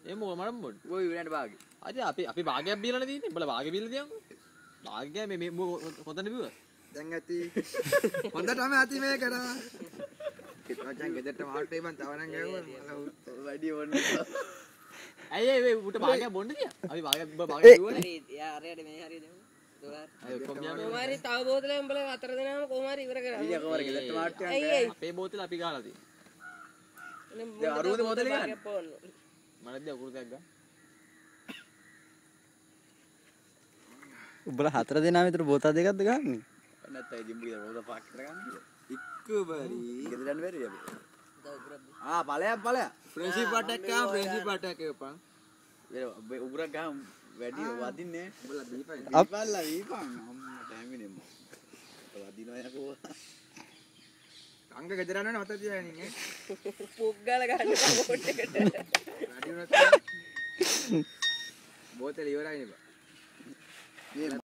ඒ මොකද මඩම් බොන්න. ඔය ඉවරට භාගෙ. අද අපි භාගයක් බීලානේ තියෙන්නේ. උඹලා භාගෙ බීලා තියන්කෝ. භාගය මේ කොතනද බිව්ව? දැන් ඇති. හොඳටම ඇති මේකට. මචං ගෙදරට මාට්ටේ බන් තව නම් ගෑවුවා. වැඩි ඕනේ. ඇයි උට භාගයක් බොන්න තියා. අපි භාගයක් බීවනේ. හරි යා අරයට මේ හරිය දෙමු. අය කොම්බියා කොමාරි තව බෝතලෙන් උඹලා හතර දෙනාම කොමාරි ඉවර කරා. ඊය කොමාරි ගෙදරට මාට්ටේ අපේ බෝතල අපි ගහලා තියෙන්නේ. දැන් අරුවද බෝතලේ ගන්න. මනද අකුරු දෙයක් ගන්න. උඹලා හතර දෙනා විතර බෝතල් දෙකක්ද ගන්නේ? නැත්නම් ඉතින් උඹ ගෙදර බෝතල් පාක් කරගන්න. ඉක්ක බරි. ගෙදර යන්න බැරිද? ඵලයක්. Principal අටැක් ගාම principal අටැක් එකපන්. උගුරක් ගාම වැඩි වදින්නේ. උඹලා දීපන්. දීපල්ලා දීපන්. අම්මට හැමිනේ මම. වදිනවා යකෝ. අංග ගෙදර යනවනේ මත තියාගෙන ඉන්නේ. පුක් ගාලා ගන්න බෝට් එකට. වැඩි වුණත් බෝතල ඉවරයි නේ බා.